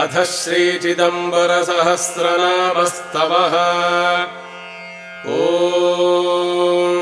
अथ श्रीचिदम्बरसहस्रनामस्तवः। ॐ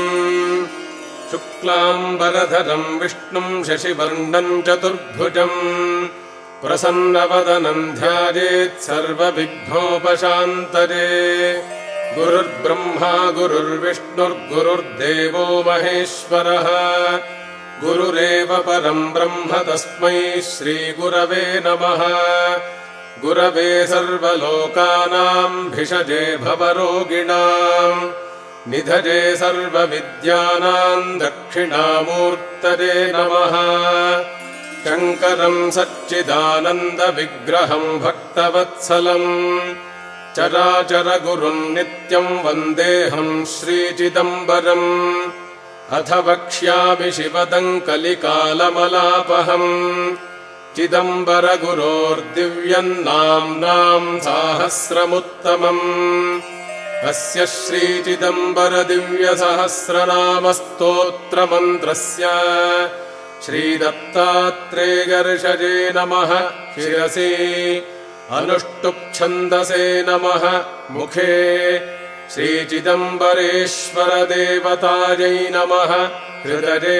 शुक्लाम्बरधरम् विष्णुम् शशिवर्णम् चतुर्भुजम् प्रसन्नवदनम् ध्यायेत् सर्वविघ्नोपशान्तये। गुरुर्ब्रह्मा गुरुर्विष्णुर्गुरुर्देवो महेश्वरः। गुरुरेव परम् ब्रह्म तस्मै श्रीगुरवे नमः। गुरवे सर्वलोकानाम् भिषजे भवरोगिणाम् निधजे सर्वविद्यानाम् दक्षिणामूर्तये नमः। शङ्करम् सच्चिदानन्दविग्रहम् भक्तवत्सलम् चराचरगुरुम् नित्यम् वन्देऽहम् श्रीचिदम्बरम्। अथ वक्ष्यामि शिवदम् कलिकालमलापहम् चिदम्बरगुरोर्दिव्यम् नाम्नाम् साहस्रमुत्तमम्। अस्य श्रीचिदम्बरदिव्यसहस्रनामस्तोत्रमन्त्रस्य श्रीदत्तात्रेयर्षजे नमः शिरसि। अनुष्टुप्छन्दसे नमः मुखे। श्रीचिदम्बरेश्वरदेवतायै नमः हृदये।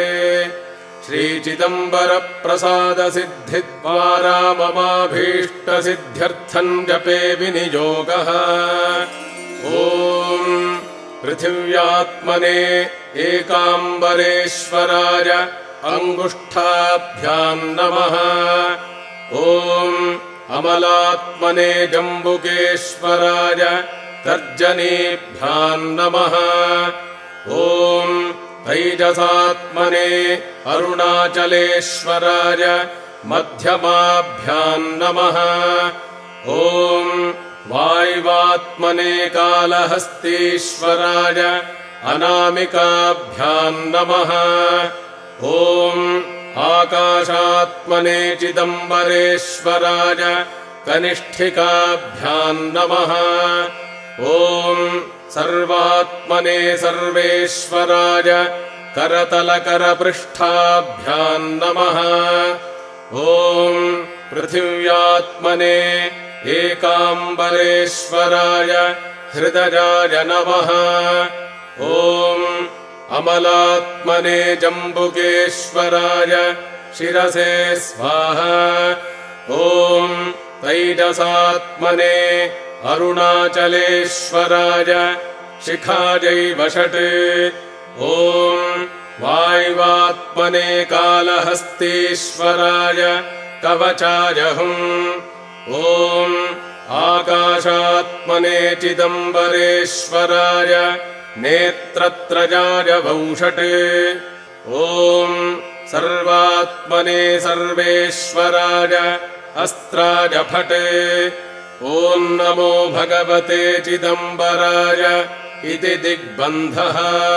श्रीचिदम्बरप्रसादसिद्धिद्वारा ममाभीष्टसिद्ध्यर्थम् जपे विनियोगः। ॐ पृथिव्यात्मने एकाम्बरेश्वराय अङ्गुष्ठाभ्याम् नमः। ॐ अमलात्मने जम्बुकेश्वराय तर्जनीभ्याम् नमः। ॐ तैजसात्मने अरुणाचलेश्वराय मध्यमाभ्याम् नमः। ॐ वाय्वात्मने कालहस्तीश्वराय अनामिकाभ्याम् नमः। ॐ आकाशात्मने चिदम्बरेश्वराय कनिष्ठिकाभ्याम् नमः। ॐ सर्वात्मने सर्वेश्वराय करतलकरपृष्ठाभ्याम् नमः। ॐ पृथिव्यात्मने एकाम्बरेश्वराय हृदयाय नमः। ॐ अमलात्मने जम्बुकेश्वराय शिरसे स्वाहा। ॐ तैजसात्मने अरुणाचलेश्वराय शिखायै वषट्। ॐ वाय्वात्मने कालहस्तीश्वराय कवचाय हुम्। ॐ आकाशात्मने चिदम्बरेश्वराय नेत्रत्रयाय वौषट्। ॐ सर्वात्मने सर्वेश्वराय अस्त्राय फट्। ॐ नमो भगवते चिदम्बराय इति दिग्बन्धः।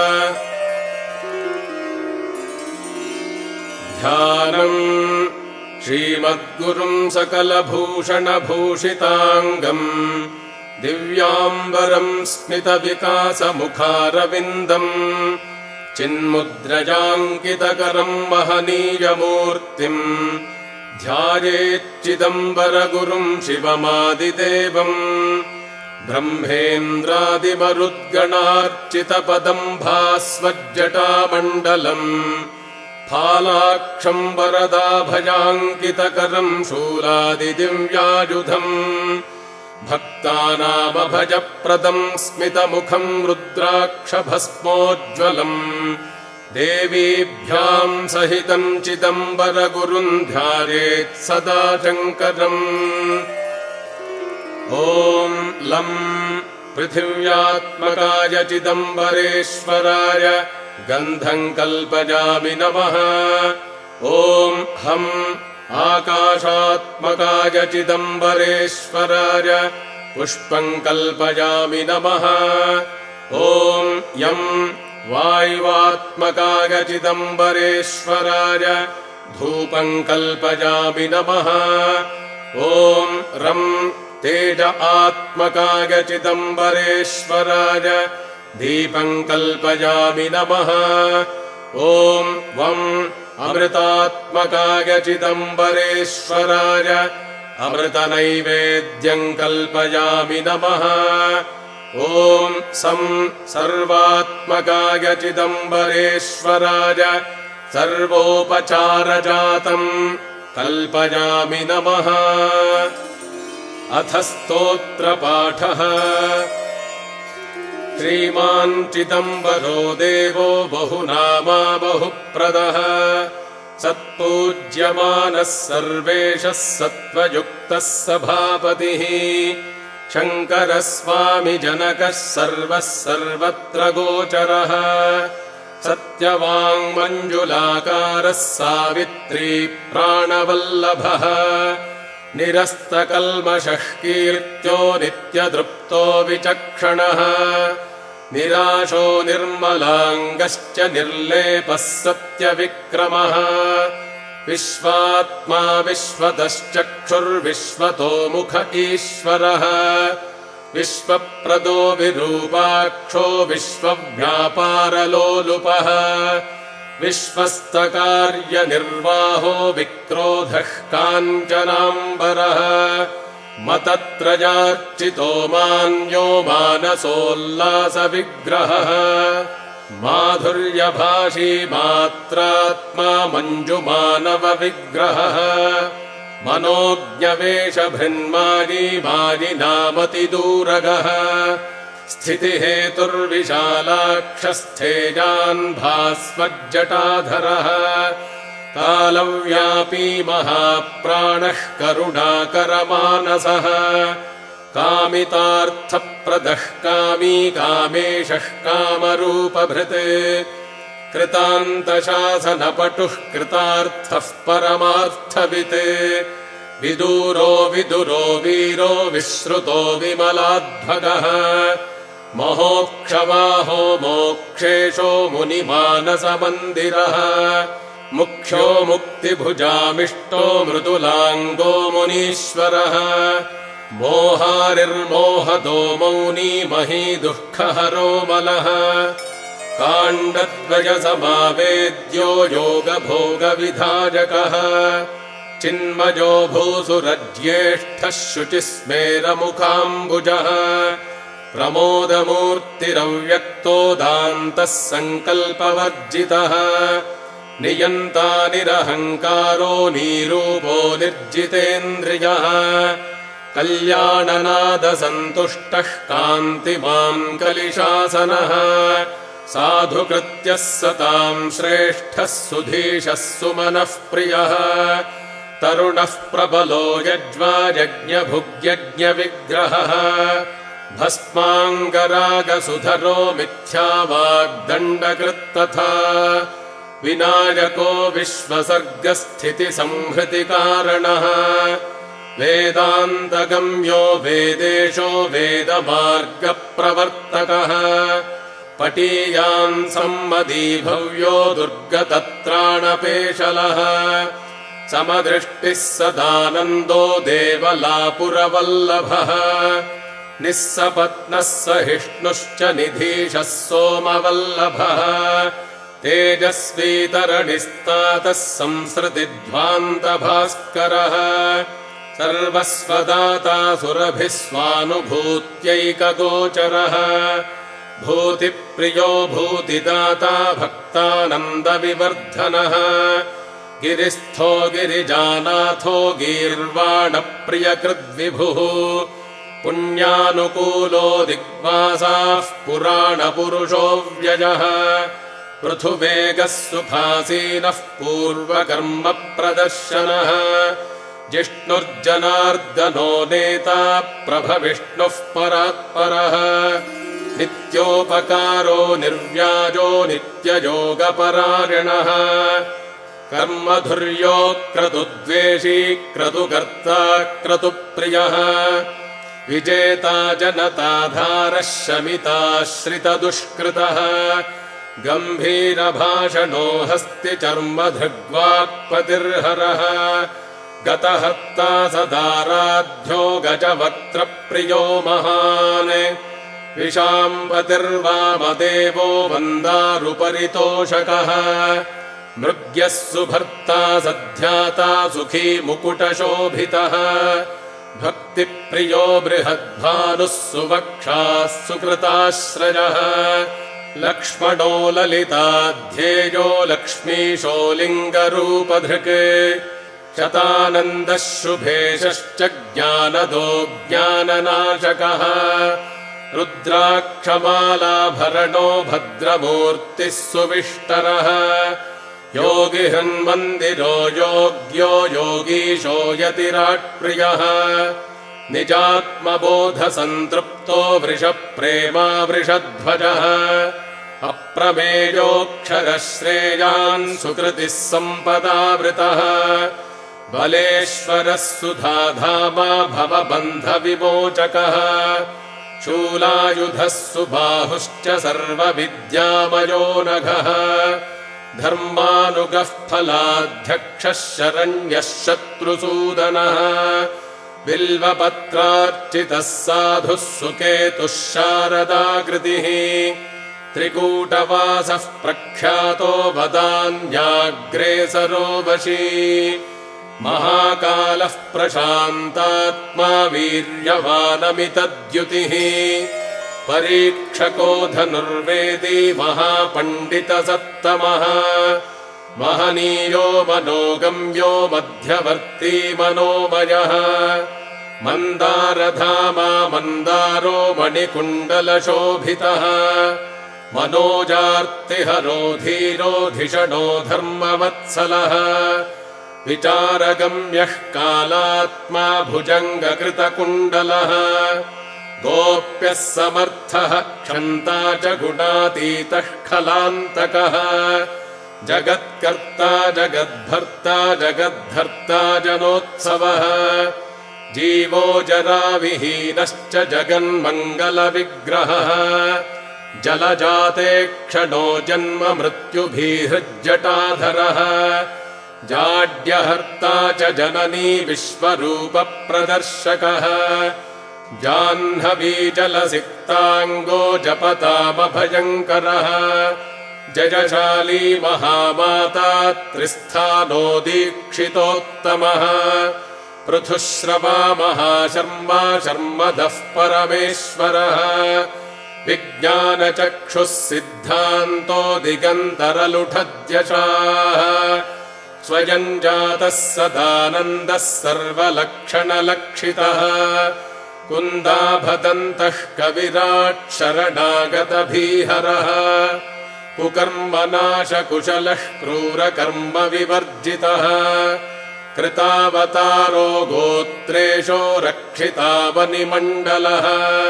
ध्यानम् श्रीमद्गुरुम् सकलभूषणभूषिताङ्गम् दिव्याम्बरम् स्मितविकासमुखारविन्दम् चिन्मुद्रजाङ्कितकरम् महनीयमूर्तिम् ध्यायेच्चिदम्बरगुरुम् शिवमादिदेवम्। ब्रह्मेन्द्रादिमरुद्गणार्चितपदम् भास्वज्जटामण्डलम् फालाक्षम् वरदाभयाङ्कितकरम् शूलादिदिव्यायुधम् भक्तानामभयप्रदम् स्मितमुखम् रुद्राक्षभस्मोज्ज्वलम् देवीभ्याम् सहितम् चिदम्बरगुरुम् ध्यायेत् सदा शङ्करम्। ॐ लम् पृथिव्यात्मकाय चिदम्बरेश्वराय गन्धम् कल्पयामि नमः। ॐ हम् आकाशात्मकाय चिदम्बरेश्वराय पुष्पम् कल्पयामि नमः। ॐ यम् वाय्वात्मकाय चिदम्बरेश्वराय धूपम् कल्पयामि नमः। ॐ रम् तेज आत्मकाय चिदम्बरेश्वराय दीपम् कल्पयामि नमः। ॐ वम् अमृतात्मकाय चिदम्बरेश्वराय अमृतनैवेद्यम् कल्पयामि नमः। ॐ सं सर्वात्मकाय चिदम्बरेश्वराय सर्वोपचारजातम् कल्पयामि नमः। अथ स्तोत्रपाठः। श्रीमान् चिदम्बरो देवो बहुनामा बहुप्रदः सत्पूज्यमानः सर्वेशः सत्त्वयुक्तः सभापतिः शङ्करः स्वामी जनकः सर्वः सर्वत्र गोचरः सत्यवाङ्मञ्जुलाकारः सावित्री प्राणवल्लभः निरस्तकल्मषः कीर्त्यो नित्यतृप्तो विचक्षणः निराशो निर्मलाङ्गश्च निर्लेपः सत्यविक्रमः विश्वात्मा विश्वतश्चक्षुर्विश्वतो मुख ईश्वरः विश्वप्रदो विरूपाक्षो विश्वव्यापारलोलुपः विश्वस्तकार्यनिर्वाहो विक्रोधः काञ्चनाम्बरः मतत्रयार्चितो मान्यो मानसोल्लासविग्रहः माधुर्यभाषी मात्रात्मा मञ्जुमानवविग्रहः मनोज्ञवेषभृन्मानी मानिनामतिदूरगः स्थितिहेतुर्विशालाक्षस्थेजान् भास्वज्जटाधरः कालव्यापी महाप्राणः करुणाकरमानसः कामितार्थप्रदः कामी कामेशः कामरूपभृत् कृतान्तशासनपटुः कृतार्थः परमार्थवित् विदूरो विदुरो वीरो विश्रुतो विमलाध्वगः महोक्षवाहो मोक्षेशो मुनिमानसमन्दिरः मुख्यो मुक्तिभुजामिष्टो मृदुलाङ्गो मुनीश्वरः मोहारिर्मोहदो मौनी मही दुःखहरो मलः काण्डद्वयसमावेद्यो योगभोगविधायकः चिन्मयो भूसुरज्येष्ठः शुचिस्मेरमुखाम्बुजः प्रमोदमूर्तिरव्यक्तो दान्तः सङ्कल्पवर्जितः नियन्ता निरहङ्कारो निरूपो निर्जितेन्द्रियः कल्याणनादसन्तुष्टः कान्तिमान् कलिशासनः साधुकृत्यः सताम् श्रेष्ठः सुधीशः सुमनः प्रियः तरुणः प्रबलो यज्वायज्ञभुग्यज्ञविग्रहः भस्माङ्गरागसुधरो मिथ्यावाग्दण्डकृत्तथा विनायको विश्वसर्गस्थितिसंहृतिकारणः वेदान्तगम्यो वेदेशो वेदमार्गप्रवर्तकः पटीयान् सम्मदीभव्यो दुर्गतत्राणपेशलः समदृष्टिः सदानन्दो देवलापुरवल्लभः निःसपत्नः सहिष्णुश्च निधीशः सोमवल्लभः तेजस्वीतरणिस्तातः संसृतिध्वान्तभास्करः सर्वस्वदाता सुरभिः स्वानुभूत्यैकगोचरः भूतिप्रियो भूतिदाता भक्तानन्दविवर्धनः गिरिस्थो गिरिजानाथो गीर्वाणप्रियकृद्विभुः पुण्यानुकूलो दिग्वासाः पुराणपुरुषो व्ययः पृथुवेगः सुखासीनः पूर्वकर्मप्रदर्शनः जिष्णुर्जनार्दनो नेता प्रभविष्णुः परात्परः नित्योपकारो निर्व्याजो नित्ययोगपरायणः कर्मधुर्यो क्रतुद्वेषी क्रतुकर्ता क्रतुप्रियः विजेता जनताधारः शमिताश्रितदुष्कृतः गम्भीरभाषणो हस्तिचर्मधृग्वाक्पतिर्हरः गतहर्ता सदाराध्यो गजवक्त्रप्रियो महान् विशाम्पतिर्वामदेवो वन्दारुपरितोषकः मृग्यः सुभर्ता सध्याता सुखी मुकुटशोभितः भक्तिप्रियो बृहद्भानुः सुवक्षाः सुकृताश्रयः लक्ष्मणो ललिताध्येयो लक्ष्मीशो लिङ्गरूपधृक् शतानन्दः शुभेशश्च ज्ञानदो ज्ञाननाशकः रुद्राक्षमालाभरणो भद्रमूर्तिः सुविष्टरः योगिहृन्मन्दिरो योग्यो योगीशो यतिराट्प्रियः निजात्मबोधसन्तृप्तो वृषप्रेमा वृषध्वजः अप्रमेयोऽक्षरः श्रेयान् सुकृतिः सम्पदावृतः बलेश्वरः सुधाधामा भवबन्धविमोचकः शूलायुधः सुबाहुश्च सर्वविद्यामयो नघः धर्मानुगः फलाध्यक्षः शरण्यः शत्रुसूदनः बिल्वपत्रार्चितः साधुः सुकेतुः शारदाकृतिः त्रिकूटवासः प्रख्यातो वदान्याग्रेसरो वशी महाकालः प्रशान्तात्मा वीर्यवानमितद्युतिः परीक्षको धनुर्वेदी महापण्डितसत्तमः महनीयो मनोगम्यो मध्यवर्ती मनोमयः मन्दारधामा मन्दारो मणिकुण्डलशोभितः मनोजार्तिहरो धीरोधिषणो धर्मवत्सलः विचारगम्यः कालात्मा भुजङ्गकृतकुण्डलः गोप्यः समर्थः क्षन्ता च गुणातीतः खलान्तकः जगत्कर्ता जगद्भर्ता जगद्धर्ता जनोत्सवः जीवो जराविहीनश्च जगन्मङ्गलविग्रहः जलजाते क्षणो जन्म मृत्युभिहृज्जटाधरः जाड्यहर्ता च जननी विश्वरूपप्रदर्शकः जाह्नवीजलसिक्ताङ्गो जपतामभयङ्करः जयशाली महामाता त्रिस्थानो दीक्षितोत्तमः पृथुश्रवा महाशर्मा शर्मदः परमेश्वरः विज्ञानचक्षुः सिद्धान्तो दिगन्तरलुठद्यशाः स्वयं जातः सदानन्दः सर्वलक्षणलक्षितः कुन्दाभदन्तः कविराट् शरणागतभीहरः कुकर्मनाशकुशलः क्रूरकर्मविवर्जितः कृतावतारो गोत्रेशो रक्षितावनिमण्डलः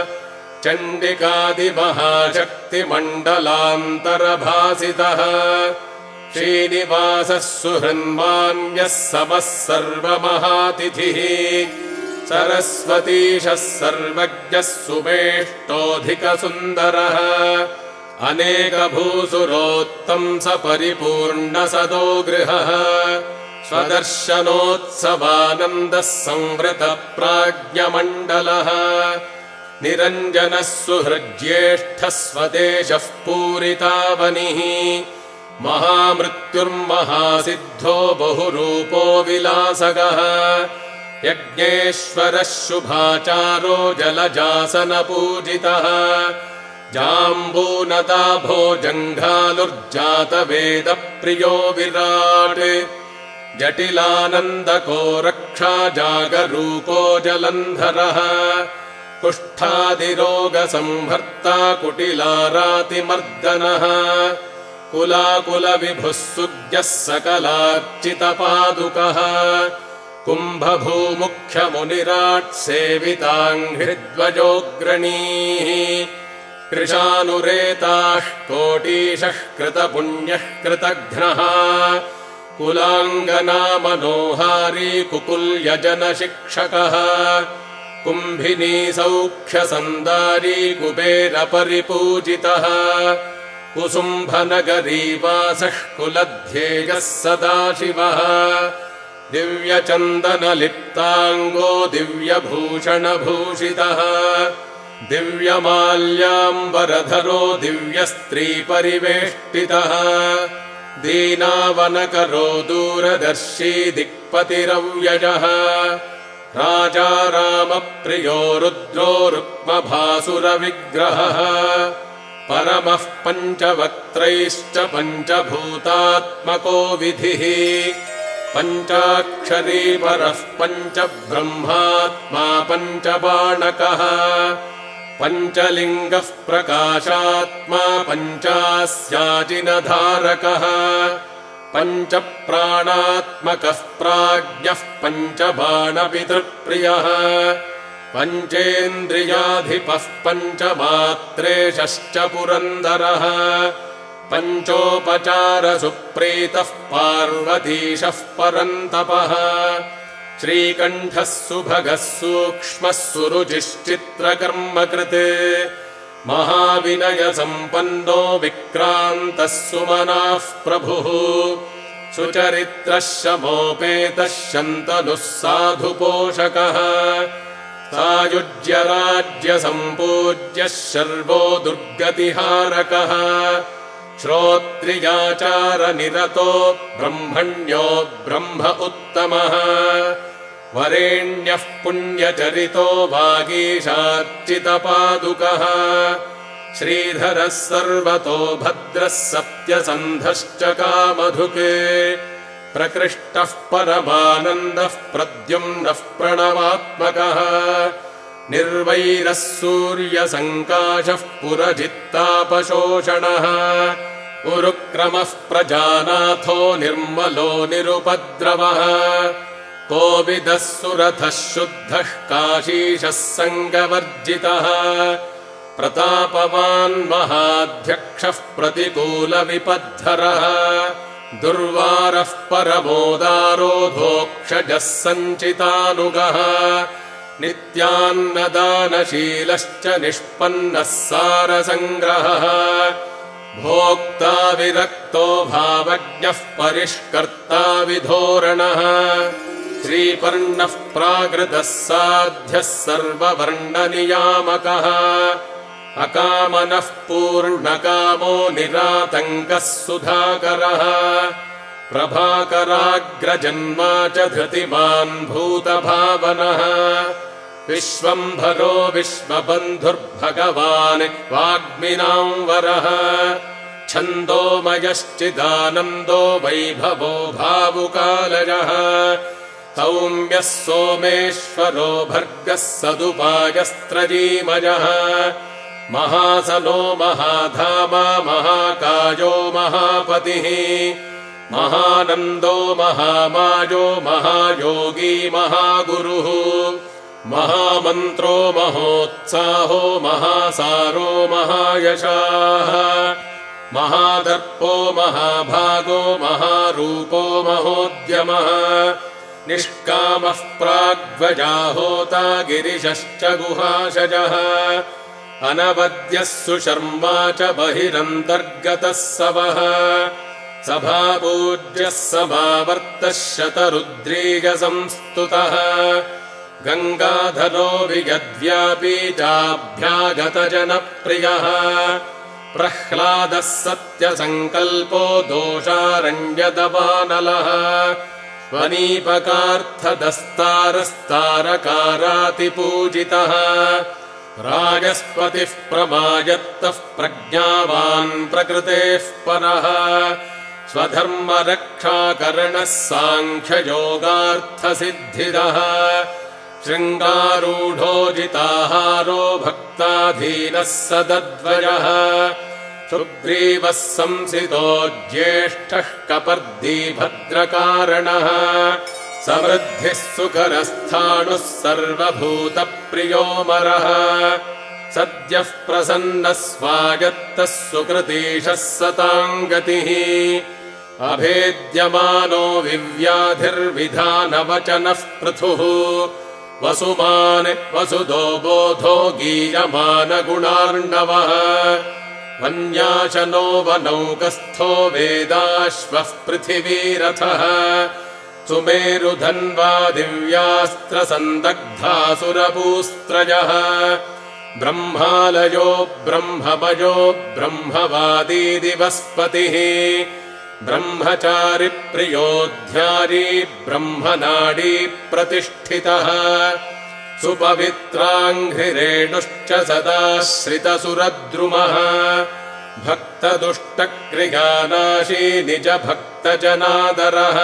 चण्डिकादिमहाशक्तिमण्डलान्तरभासितः श्रीनिवासः सुहृन्मान्यः समः सर्वमहातिथिः सरस्वतीशः सर्वज्ञः सुमेष्टोऽधिकसुन्दरः अनेकभूसुरोत्तंस परिपूर्णसदो गृहः स्वदर्शनोत्सवानन्दः संवृतप्राज्ञमण्डलः निरञ्जनः सुहृज्येष्ठः स्वदेशः पूरितावनिः महामृत्युर्महासिद्धो बहुरूपो विलासगः यज्ञेश्वरः शुभाचारो जलजासनपूजितः जाम्बूनदाभो जङ्घालुर्जातवेदप्रियो विराट् जटिलानन्दको रक्षा जागरूको जलन्धरः कुष्ठादिरोगसंहर्ता कुटिलारातिमर्दनः कुलाकुलविभुः सुज्ञः सकलार्चितपादुकः कुम्भभूमुख्यमुनिराट् सेविताङ्घ्रिद्वयोग्रणीः कृशानुरेताः कोटीशः कृतपुण्यः कृतघ्नः कुलाङ्गना मनोहारी कुकुल्यजनशिक्षकः कुम्भिनी सौख्यसन्दारी कुबेरपरिपूजितः कुसुम्भनगरीवासः कुलध्येयः सदाशिवः दिव्यचन्दनलिप्ताङ्गो दिव्यभूषणभूषितः दिव्यमाल्याम्बरधरो दिव्यस्त्रीपरिवेष्टितः दीनावनकरो दूरदर्शी दिक्पतिरव्ययः राजा रामप्रियो रुद्रो रुक्मभासुरविग्रहः परमः पञ्चवक्त्रैश्च पञ्चभूतात्मको विधिः पञ्चाक्षरी परः पञ्चब्रह्मात्मा पञ्चबाणकः पञ्चलिङ्गः प्रकाशात्मा पञ्चास्याजिनधारकः पञ्चप्राणात्मकः प्राज्ञः पञ्चबाणपितृप्रियः पञ्चेन्द्रियाधिपः पञ्चमात्रेशश्च पुरन्दरः पञ्चोपचारसुप्रीतः पार्वतीशः परन्तपः श्रीकण्ठः सुभगः सूक्ष्मः सुरुचिश्चित्रकर्मकृत् महाविनयसम्पन्नो विक्रान्तः सुमनाः प्रभुः सुचरित्रः शमोपेतः शन्तनुः साधुपोषकः सायुज्य राज्यसम्पूज्यः शर्वो दुर्गतिहारकः श्रोत्रियाचारनिरतो ब्रह्मण्यो ब्रह्म उत्तमः वरेण्यः पुण्यचरितो वागीशार्चितपादुकः श्रीधरः सर्वतो भद्रः सत्यसन्धश्च कामधुक् प्रकृष्टः परमानन्दः प्रद्युम्नः प्रणवात्मकः निर्वैरः सूर्यसङ्काशः पुरजित्तापशोषणः उरुक्रमः प्रजानाथो निर्मलो निरुपद्रवः कोविदः सुरथः शुद्धः काशीशः सङ्गवर्जितः प्रतापवान् महाध्यक्षः प्रतिकूलविपद्धरः दुर्वारः परमोदारो धोक्षजः सञ्चितानुगः नित्यान्नदानशीलश्च निष्पन्नः सारसङ्ग्रहः भोक्ता विरक्तो भावज्ञः परिष्कर्ता विधोरणः श्रीपर्णः प्राकृतः साध्यः सर्ववर्णनियामकः अकामनः पूर्णकामो निरातङ्कः सुधाकरः प्रभाकराग्रजन्मा च धृतिमान् भूतभावनः विश्वम्भरो विश्वबन्धुर्भगवान् वाग्मिनां वरः छन्दोमयश्चिदानन्दो वैभवो भावुकालयः सौम्यः सोमेश्वरो भर्गः सदुपायस्त्रजीमयः महासनो महाधामा महाकायो महापतिः महानन्दो महामायो महायोगी महागुरुः महामन्त्रो महोत्साहो महासारो महायशाः महादर्पो महाभागो महारूपो महोद्यमः निष्कामः प्राग्वजाहोता गिरिशश्च गुहाशजः अनवद्यः सुशर्मा च बहिरन्तर्गतः सवः सभापूज्यः समावर्तः शतरुद्रीगसंस्तुतः गङ्गाधरो वियद्व्यापी चाभ्यागतजनप्रियः प्रह्लादः सत्यसङ्कल्पो दोषारण्यदवानलः स्वनीपकार्थदस्तारस्तारकारातिपूजितः राजस्पतिः प्रमायत्तः प्रज्ञावान् प्रकृतेः परः स्वधर्मरक्षाकरणः साङ्ख्ययोगार्थसिद्धिदः शृङ्गारूढोजिताहारो भक्ताधीनः सदद्वयः सुग्रीवः संसितो ज्येष्ठः कपर्दी भद्रकारणः समृद्धिः सुकरस्थाणुः सर्वभूतप्रियोमरः सद्यः प्रसन्नः स्वागतः सुकृतीशः सताङ्गतिः अभेद्यमानो विव्याधिर्विधानवचनः पृथुः वसुमान् वसुदो बोधो गीयमानगुणार्णवः वन्याशनो वनौकस्थो वेदाश्वः पृथिवीरथः सुमेरुधन्वा दिव्यास्त्रसन्दग्धासुरपूस्त्रयः ब्रह्मालयो ब्रह्ममयो ब्रह्मवादी दिवस्पतिः ब्रह्मचारि प्रियोऽध्यायी ब्रह्मनाडी प्रतिष्ठितः सुपवित्राङ्घ्रिरेणुश्च सदाश्रितसुरद्रुमः भक्तदुष्टक्रियानाशी निजभक्तजनादरः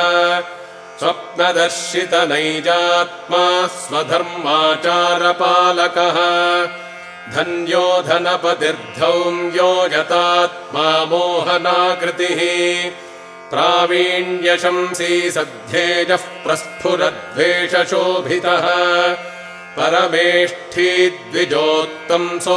स्वप्नदर्शितनैजात्मा स्वधर्माचारपालकः धन्यो धनपतिर्धौम्यो यतात्मा मोहनाकृतिः प्रावीण्यशंसी सध्येजः प्रस्फुरद्वेषशोभितः परमेष्ठी द्विजोत्तंसो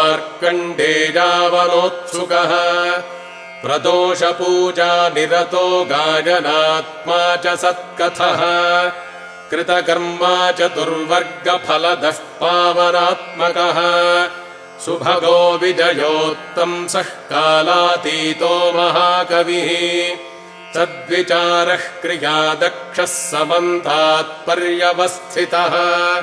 मार्कण्डेयावनोत्सुकः प्रदोषपूजा निरतो गायनात्मा च सत्कथः कृतकर्मा चतुर्वर्गफलदः पावनात्मकः सुभगो विजयोत्तंसः कालातीतो महाकविः सद्विचारः क्रियादक्षः समन्तात्पर्यवस्थितः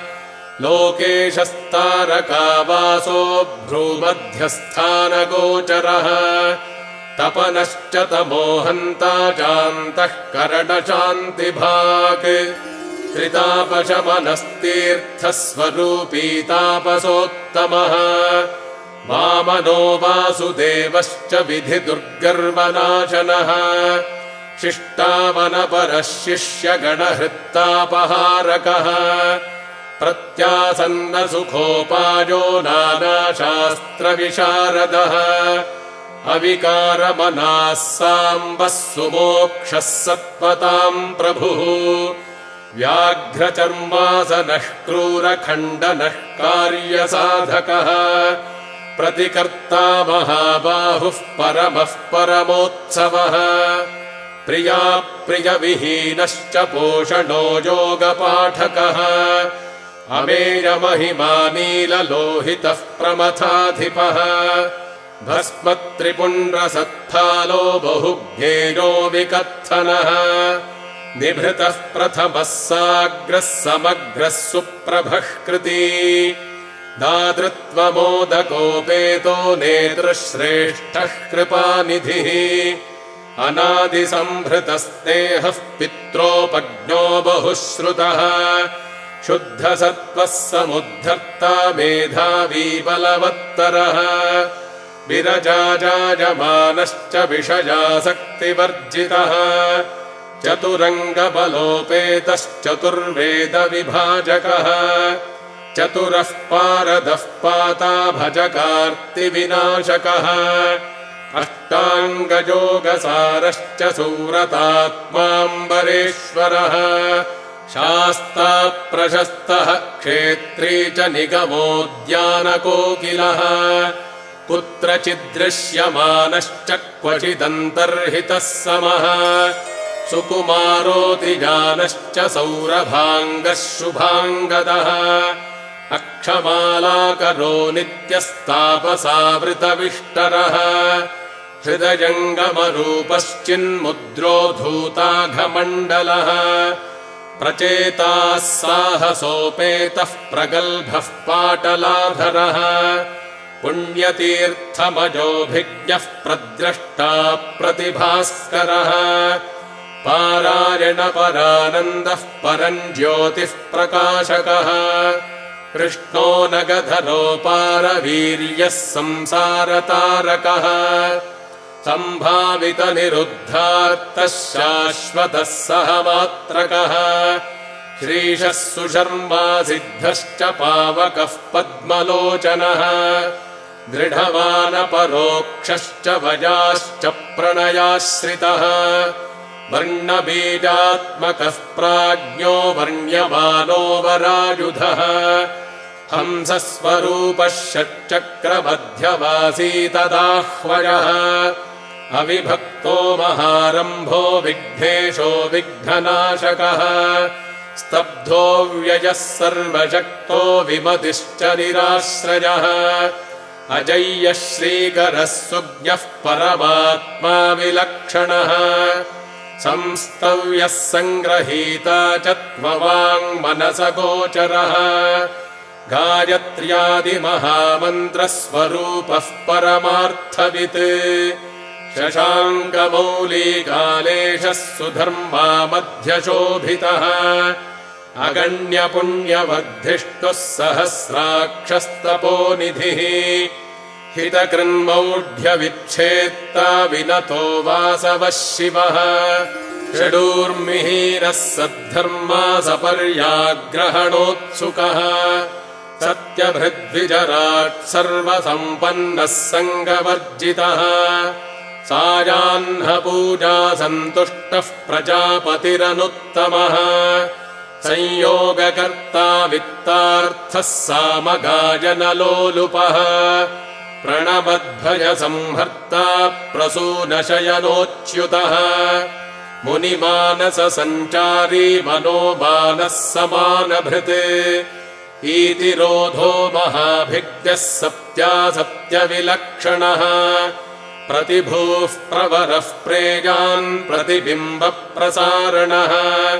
लोकेशस्तारकावासो भ्रूमध्यस्थानगोचरः तपनश्च तमोहन्ता चान्तःकरणशान्तिभाक् त्रितापशमनस्तीर्थस्वरूपी तापसोत्तमः वामनो वासुदेवश्च विधिदुर्गर्वनाशनः शिष्टावनपरः शिष्यगणहृत्तापहारकः प्रत्यासन्नसुखोपायो नानाशास्त्रविशारदः अविकारमनाः साम्बः सुमोक्षः सत्त्वताम् प्रभुः व्याघ्रचर्मासनः क्रूरखण्डनः कार्यसाधकः प्रतिकर्ता महाबाहुः परमः परमोत्सवः प्रियाप्रियविहीनश्च पोषणो योगपाठकः अमेयमहिमा नीललोहितः प्रमथाधिपः भस्मत्रिपुण्ड्रसत्थालो बहुज्ञेयो विकत्थनः निभृतः प्रथमः साग्रः समग्रः सुप्रभः कृती दातृत्वमोदकोपेतो नेतृश्रेष्ठः कृपानिधिः अनादिसम्भृतस्नेहः पित्रोपज्ञो बहुश्रुतः शुद्धसत्त्वः समुद्धर्ता मेधावी बलवत्तरः विरजाजायमानश्च विषयासक्तिवर्जितः चतुरङ्गबलोपेतश्चतुर्वेदविभाजकः चतुरः पारदः पाता भजकार्तिविनाशकः अष्टाङ्गयोगसारश्च सुव्रतात्माम्बरेश्वरः शास्ता प्रशस्तः क्षेत्री च निगमोद्यानकोकिलः कुत्रचिद्दृश्यमानश्च क्वचिदन्तर्हितः समः सुकुमारोऽतिजानश्च सौरभाङ्गः शुभाङ्गदः अक्षमालाकरो नित्यस्तापसावृतविष्टरः हृदयङ्गमरूपश्चिन्मुद्रोद्धूताघमण्डलः प्रचेताः साहसोपेतः प्रगल्भः पाटलाधरः पुण्यतीर्थमजोभिज्ञः प्रद्रष्टा प्रतिभास्करः पारायणपरानन्दः परम् ज्योतिः प्रकाशकः कृष्णो नगधरो पारवीर्यः संसारतारकः सम्भावितनिरुद्धार्तः शाश्वतः सहमात्रकः श्रीशः सुशर्मा सिद्धश्च पावकः पद्मलोचनः दृढवानपरोक्षश्च वजाश्च प्रणयाश्रितः वर्णबीजात्मकः प्राज्ञो वर्ण्यमानो वरायुधः हंसस्वरूपः षट्चक्रमध्यवासी तदाह्वयः अविभक्तो महारम्भो विघ्नेशो विघ्ननाशकः स्तब्धो व्ययः सर्वशक्तो विमतिश्च निराश्रयः अजय्यः श्रीकरः सुज्ञः परमात्मा विलक्षणः संस्तव्यः सङ्ग्रहीता च त्ववाङ्मनसगोचरः गायत्र्यादिमहामन्त्रस्वरूपः परमार्थवित् शशाङ्कमौलिकालेशः सुधर्मा मध्यशोभितः अगण्यपुण्यवर्धिष्टुः सहस्राक्षस्तपोनिधिः हितकृन्मौढ्यविच्छेत्ता विनतो वासवः शिवः षडूर्मिहीनः सद्धर्मा सपर्याग्रहणोत्सुकः सत्यभृद्विजराट् सर्वसम्पन्नः सङ्गवर्जितः सायाह्नपूजा सन्तुष्टः प्रजापतिरनुत्तमः संयोगकर्ता वित्तार्थः सामगायनलोलुपः प्रणमद्भयसंहर्ता प्रसूनशयनोच्युतः मुनिमानससञ्चारी मनोमानः समानभृत् ईतिरोधो महाभिज्ञः सत्यासत्यविलक्षणः प्रतिभूः प्रवरः प्रेयान् प्रतिबिम्बप्रसारणः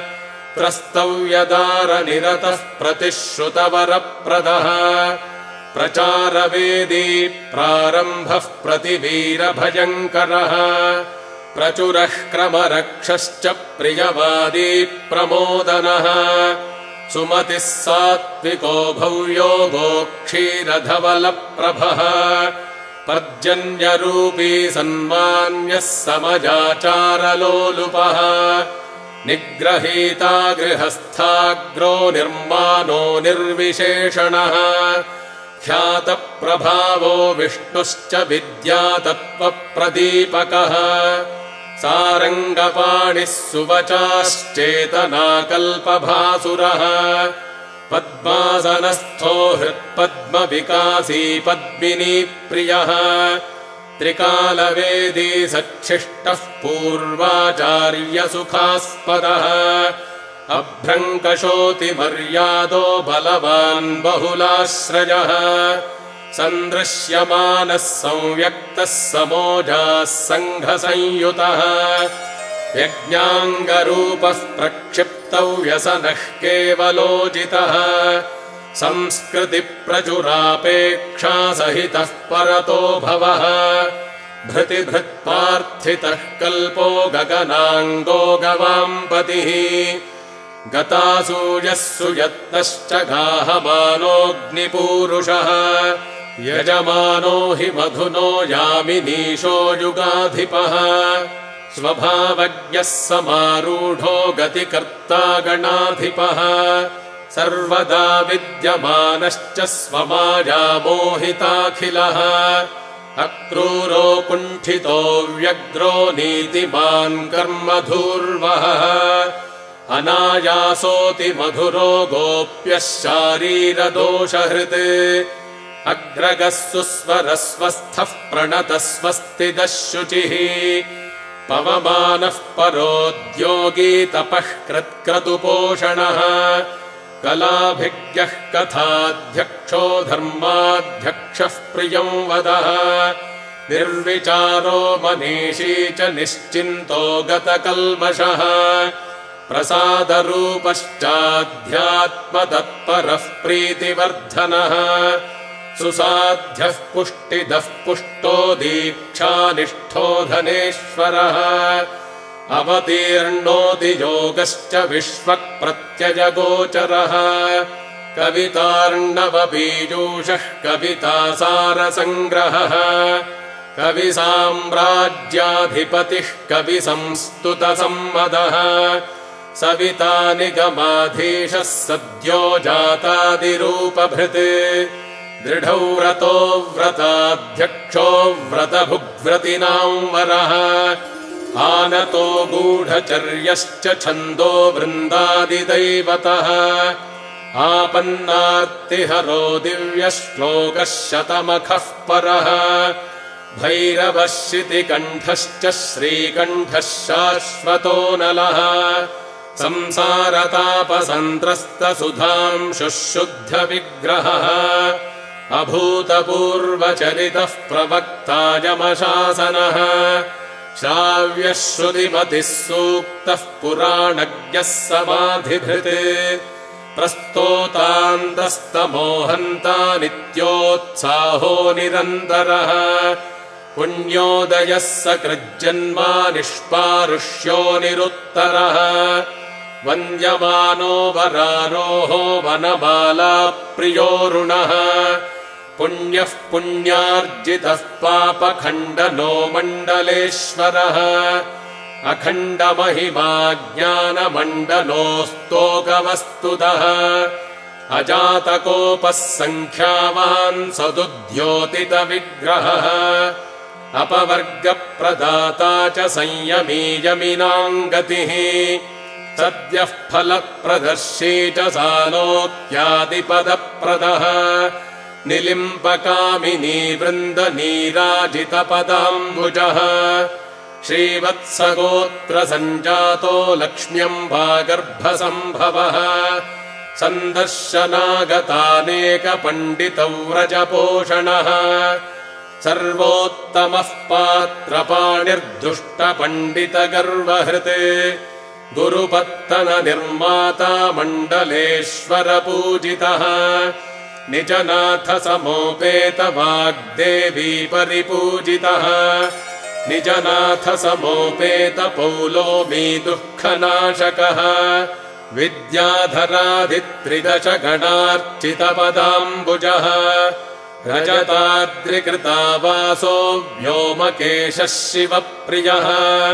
त्रस्तव्यदारनिरतः प्रतिश्रुतवरप्रदः प्रचारवेदी प्रारम्भः प्रतिवीरभयङ्करः प्रचुरः क्रमरक्षश्च प्रियवादी प्रमोदनः सुमतिः सात्विको भव्यो गोक्षीरधवलप्रभः पर्जन्यरूपी सन्मान्यः समजाचारलोलुपः निग्रहीता गृहस्थाग्रो निर्मानो निर्विशेषणः ख्यातप्रभावो विष्णुश्च विद्यातत्त्वप्रदीपकः सारङ्गपाणिः सुवचाश्चेतनाकल्पभासुरः पद्मासनस्थो हृत्पद्मविकासी पद्मिनीप्रियः त्रिकालवेदी सच्छिष्टः पूर्वाचार्यसुखास्पदः अभ्रङ्कशोतिमर्यादो बलवान् बहुलाश्रयः सन्दृश्यमानः संव्यक्तः समोजाः सङ्घसंयुतः यज्ञाङ्गरूपः प्रक्षिप्तौ व्यसनः केवलोचितः संस्कृतिप्रचुरापेक्षा सहितः परतो भवः भृतिभृत्पार्थितः कल्पो गगनाङ्गो गवाम्पतिः गतासूयः सुयत्नश्च गाहमानोऽग्निपूरुषः यजमानो हि मधुनो यामिनीशो युगाधिपः स्वभावज्ञः समारूढो गतिकर्ता गणाधिपः सर्वदा विद्यमानश्च स्वमाया मोहिताखिलः अक्रूरो कुण्ठितो व्यग्रो नीतिमान् कर्मधूर्वः अनायासोति मधुरो गोप्यः शारीरदोषहृत् अग्रगः सुस्वरस्वस्थः प्रणतः स्वस्तिदः शुचिः पवमानः परोद्योगी तपः कृत्क्रतुपोषणः कलाभिज्ञः कथाध्यक्षो धर्माध्यक्षः प्रियं वदः निर्विचारो मनीषी च निश्चिन्तो गतकल्मषः प्रसादरूपश्चाध्यात्मतत्परः प्रीतिवर्धनः सुसाध्यः पुष्टिदः पुष्टो दीक्षानिष्ठो धनेश्वरः अवतीर्णोति योगश्च विश्वप्रत्ययगोचरः कवितार्णवबीजूषः कवितासारसङ्ग्रहः कविसाम्राज्याधिपतिः कविसंस्तुतसम्मदः सविता निगमाधीशः सद्यो जातादिरूपभृत् दृढौ व्रतो व्रताध्यक्षो व्रतभुग्व्रतिनां वरः आनतो गूढचर्यश्च छन्दो वृन्दादिदैवतः आपन्नार्तिहरो दिव्यश्लोकः शतमखः परः भैरवः शितिकण्ठश्च श्रीकण्ठः शाश्वतो नलः संसारतापसन्त्रस्तसुधांशुः शुद्धविग्रहः अभूतपूर्वचरितः प्रवक्ता यमशासनः श्राव्यः श्रुतिमतिः सूक्तः पुराणज्ञः समाधिभृत् प्रस्तोतान्तस्तमोहन्ता नित्योत्साहो निरन्तरः पुण्योदयः सकृज्जन्मा निष्पारुष्यो निरुत्तरः वन्द्यमानो वरारोहो वनमाला प्रियोरुणः पुण्यः पुण्यार्जितः पापखण्डनो मण्डलेश्वरः अखण्डमहिमा ज्ञानमण्डलोस्तोकवस्तुतः अजातकोपः सङ्ख्यावान् सदुद्योतितविग्रहः अपवर्गप्रदाता च संयमी यमिनाम् गतिः सद्यः फलप्रदर्शी च सालोक्यादिपदप्रदः निलिम्पकामिनी वृन्दनीराजितपदाम्बुजः श्रीवत्सगोत्रसञ्जातो लक्ष्म्यम्बागर्भसम्भवः सन्दर्शनागतानेकपण्डितव्रजपोषणः सर्वोत्तमः पात्रपाणिर्दुष्टपण्डितगर्वहृत् गुरुपत्तननिर्माता मण्डलेश्वरपूजितः निजनाथसमोपेतवाग्देवी परिपूजितः निजनाथसमोपेतपौलोमी दुःखनाशकः विद्याधराधित्रिदशगणार्चितपदाम्बुजः रजताद्रिकृतावासो व्योमकेशः शिवप्रियः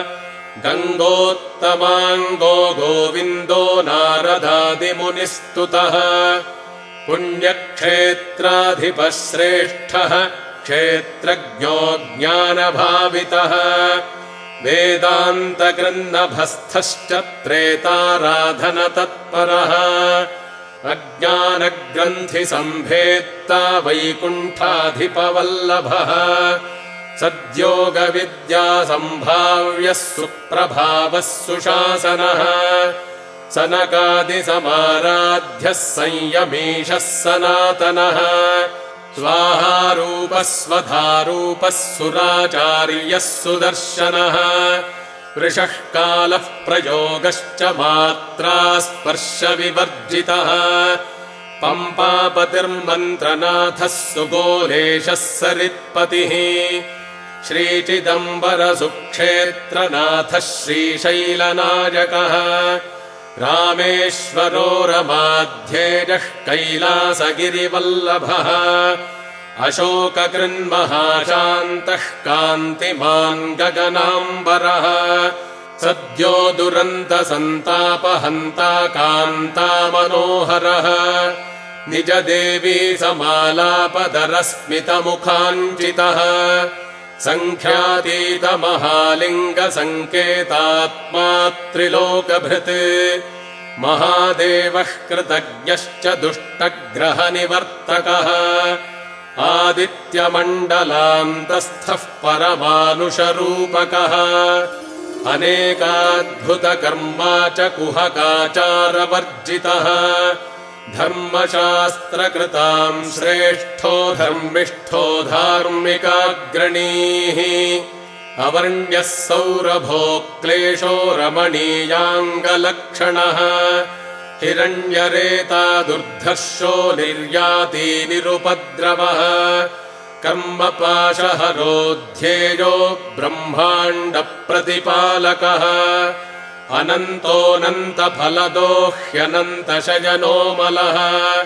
गङ्गोत्तमाङ्गो गोविन्दो नारदादिमुनिस्तुतः पुण्यक्षेत्राधिपः श्रेष्ठः क्षेत्रज्ञो ज्ञानभावितः वेदान्तगृह्णभस्थश्च त्रेताराधनतत्परः अज्ञानग्रन्थिसम्भेत्ता वैकुण्ठाधिपवल्लभः सद्योगविद्यासम्भाव्यः सुप्रभावः सुशासनः सनकादिसमाराध्यः संयमीशः सनातनः स्वाहारूपः स्वधारूपः सुराचार्यः सुदर्शनः वृषः कालः प्रयोगश्च मात्रा स्पर्शविवर्जितः पम्पापतिर्मन्त्रनाथः सुगोलेशः सरित्पतिः श्रीचिदम्बरसुक्षेत्रनाथः श्रीशैलनायकः रामेश्वरो रमाध्येयः कैलासगिरिवल्लभः अशोककृन्महाशान्तः कान्तिमान् गगनाम्बरः सद्यो दुरन्तसन्तापहन्ता कान्तामनोहरः निजदेवी समालापदरस्मितमुखाञ्चितः सङ्ख्यातीतमहालिङ्गसङ्केतात्मा त्रिलोकभृत् महादेवः कृतज्ञश्च दुष्टग्रहनिवर्तकः आदित्यमण्डलान्तस्थः परमानुषरूपकः अनेकाद्भुतकर्मा च कुहकाचारवर्जितः धर्मशास्त्रकृताम् श्रेष्ठो धर्मिष्ठो धार्मिकाग्रणीः अवर्ण्यः सौरभो क्लेशो रमणीयाङ्गलक्षणः हिरण्यरेता दुर्धर्षो निर्याती निरुपद्रवः कर्मपाशहरो ध्येयो ब्रह्माण्डप्रतिपालकः अनन्तोऽनन्तफलदो ह्यनन्तशयनोमलः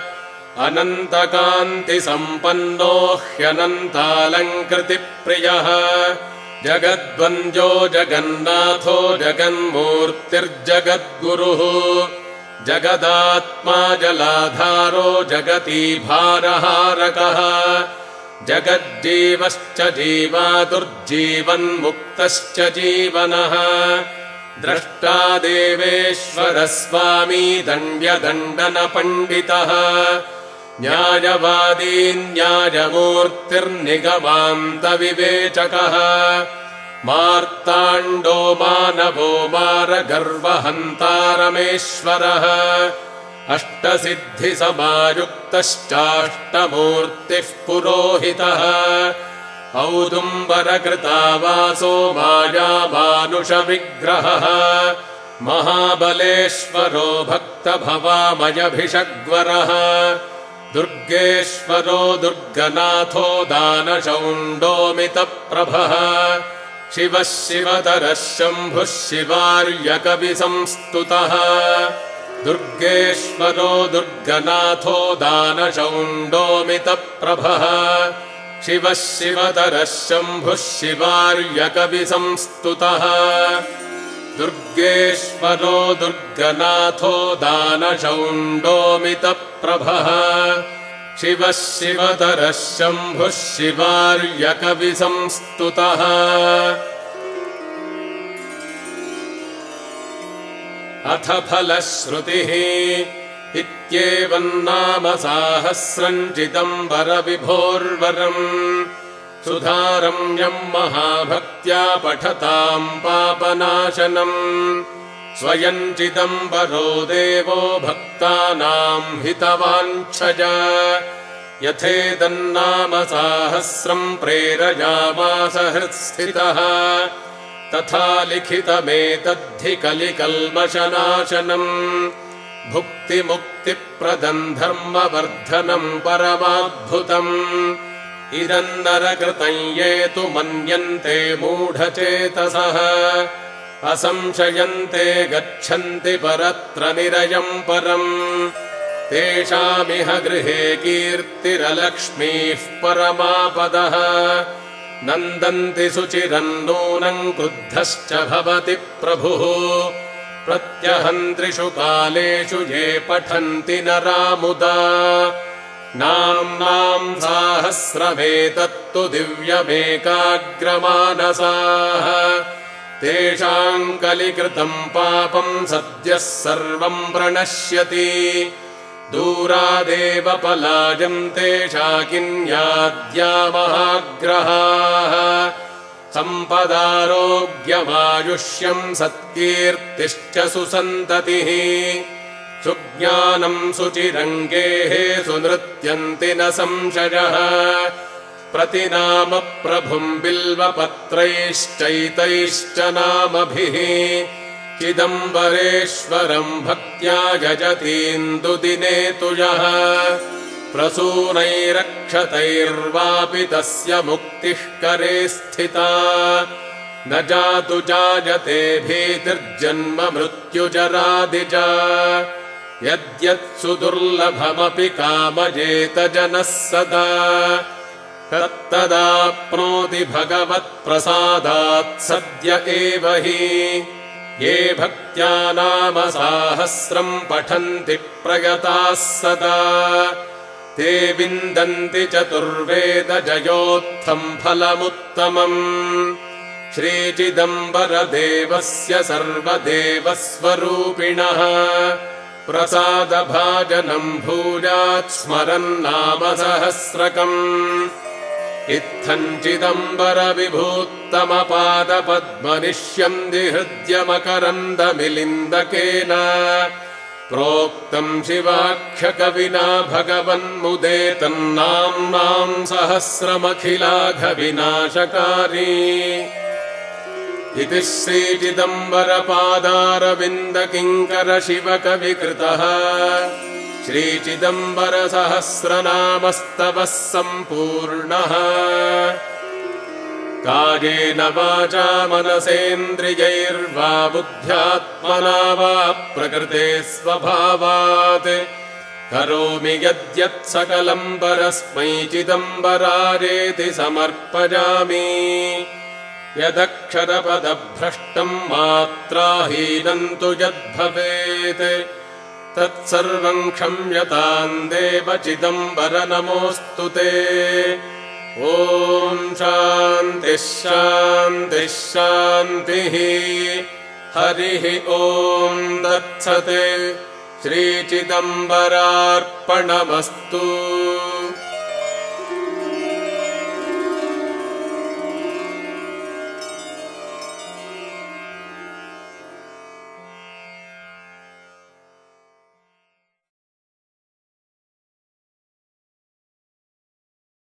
अनन्तकान्तिसम्पन्नो ह्यनन्तालङ्कृतिप्रियः जगद्वन्द्यो जगन्नाथो जगन्मूर्तिर्जगद्गुरुः जगदात्मा जलाधारो जगतीभारहारकः जगज्जीवश्च जीवातुर्जीवन्मुक्तश्च जीवनः द्रष्टा देवेश्वर स्वामी दण्ड्यदण्डनपण्डितः न्यायवादी न्यायमूर्तिर्निगमान्तविवेचकः मार्ताण्डो मानवो मारगर्वहन्तारमेश्वरः अष्टसिद्धिसमायुक्तश्चाष्टमूर्तिः पुरोहितः औदुम्बरकृतावासो मायामानुषविग्रहः महाबलेश्वरो भक्तभवामयभिषग्वरः दुर्गेश्वरो दुर्गनाथो दानशौण्डोऽमितप्रभः शिवः शिवतरः शम्भुः शिवार्यकविसंस्तुतः दुर्गेश्वरो दुर्गनाथो दानशौण्डोऽमितप्रभः शिवः शिवतरः शम्भुः शिवार्यकविसंस्तुतः दुर्गेश्वरो दुर्गनाथो दानशौण्डोऽमितप्रभः शिवः शिवतरः शम्भुः शिवार्यकविसंस्तुतः अथ फलश्रुतिः इत्येवन्नाम साहस्रम् चिदम्बरविभोर्वरम् सुधारम्यम् महाभक्त्या पठताम् पापनाशनम् स्वयम् चिदम्बरो देवो भक्तानाम् हितवाञ्छया यथेदन्नाम साहस्रम् प्रेरयामास हृत्स्थितः तथा लिखितमेतद्धि कलिकल्मषनाशनम् भुक्तिमुक्तिप्रदम् धर्मवर्धनम् परमाद्भुतम् इदम् नरकृतम् ये तु मन्यन्ते मूढचेतसः असंशयन्ते गच्छन्ति परत्र निरयम् परम् तेषामिह गृहे कीर्तिरलक्ष्मीः परमापदः नन्दन्ति सुचिरम् नूनम् क्रुद्धश्च भवति प्रभुः प्रत्यहन्त्रिषु कालेषु ये पठन्ति नरामुदा नाम्नाम् साहस्रमेतत्तु दिव्यमेकाग्रमानसाः तेषाम् कलिकृतम् पापम् सद्यः सर्वम् प्रणश्यति दूरादेव पलायन्ते शाकिन्याद्या महाग्रहाः सम्पदारोग्यमायुष्यम् सत्कीर्तिश्च सुसन्ततिः सुज्ञानम् सुचिरङ्गेः सुनृत्यन्ति न संशयः प्रतिनाम प्रभुम् बिल्वपत्रैश्चैतैश्च नामभिः चिदम्बरेश्वरम् भक्त्या यजतीन्दुदिने तु यः प्रसूनैरक्षतैर्वापि तस्य मुक्तिः करे स्थिता न जातु जायते भीतिर्जन्म मृत्युजरादिजा यद्यत्सु दुर्लभमपि कामयेत जनः सदा तत्तदाप्नोति भगवत्प्रसादात् सद्य एव हि ये भक्त्या नाम साहस्रम् पठन्ति प्रयताः सदा ते विन्दन्ति चतुर्वेदजयोत्थम् फलमुत्तमम् श्रीचिदम्बरदेवस्य सर्वदेवस्वरूपिणः प्रसादभाजनम् भूयात् स्मरन्नाम सहस्रकम् इत्थम् चिदम्बरविभूत्तमपादपद्मनिष्यन्ति हृद्यमकरन्दमिलिन्दकेन प्रोक्तम् शिवाख्यकविना भगवन्मुदे तन्नाम्नाम् सहस्रमखिलाघविनाशकारी इति श्रीचिदम्बरपादारविन्दकिङ्कर शिवकविकृतः श्रीचिदम्बरसहस्रनामस्तवः सम्पूर्णः कायेन वाचा मनसेन्द्रियैर्वा बुद्ध्यात्मना वा प्रकृते स्वभावात् करोमि यद्यत् सकलम् परस्मै चिदम्बरारेति समर्पयामि यदक्षरपदभ्रष्टम् मात्राहीनम् तु यद्भवेत् तत्सर्वम् क्षम्यताम् देव चिदम्बर नमोऽस्तु ते ॐ शान्तिः शान्तिः शान्तिः हरिः ॐ दत्सते श्रीचिदम्बरार्पणमस्तु।